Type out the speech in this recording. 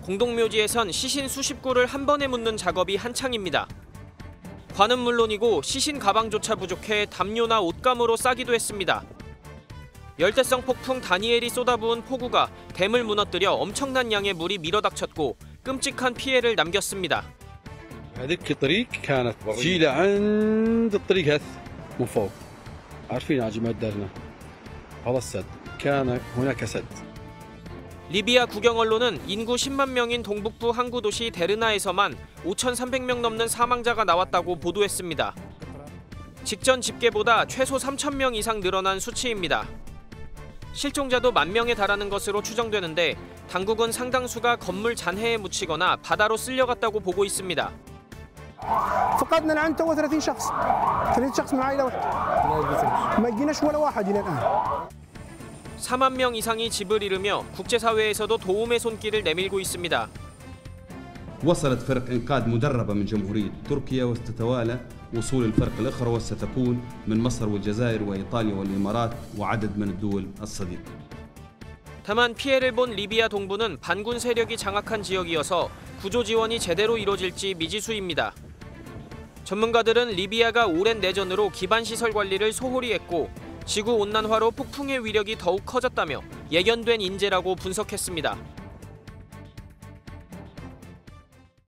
공동묘지에선 시신 수십 구를 한 번에 묻는 작업이 한창입니다. 관은 물론이고 시신 가방조차 부족해 담요나 옷감으로 싸기도 했습니다. 열대성 폭풍 다니엘이 쏟아부은 폭우가 댐을 무너뜨려 엄청난 양의 물이 밀어닥쳤고 끔찍한 피해를 남겼습니다. هذيك الطريق كانت جيلة عند الطريق هذا من فوق عارفين عجمات دارنا هذا السد كان هناك سد. 리비아 국영 언론은 인구 10만 명인 동북부 항구 도시 데르나에서만 5,300명 넘는 사망자가 나왔다고 보도했습니다. 직전 집계보다 최소 3,000명 이상 늘어난 수치입니다. 실종자도 10,000명에 달하는 것으로 추정되는데 당국은 상당수가 건물 잔해에 묻히거나 바다로 쓸려갔다고 보고 있습니다. فقدنا الآن تو 30 شخص 30 شخص من عائلة واحدة ما جيناش ولا واحد إلى الآن. 4만 명 이상이 집을 잃으며 국제사회에서도 도움의 손길을 내밀고 있습니다. وصلت فرق إنقاذ مدربة من جمهورية تركيا وستتوالى وصول الفرق الأخرى وستكون من مصر والجزائر وإيطاليا والإمارات وعدد من الدول الصديقة. 다만 피해를 본 리비아 동부는 반군 세력이 장악한 지역이어서 구조 지원이 제대로 이뤄질지 미지수입니다. 전문가들은 리비아가 오랜 내전으로 기반시설 관리를 소홀히 했고 지구온난화로 폭풍의 위력이 더욱 커졌다며 예견된 인재라고 분석했습니다.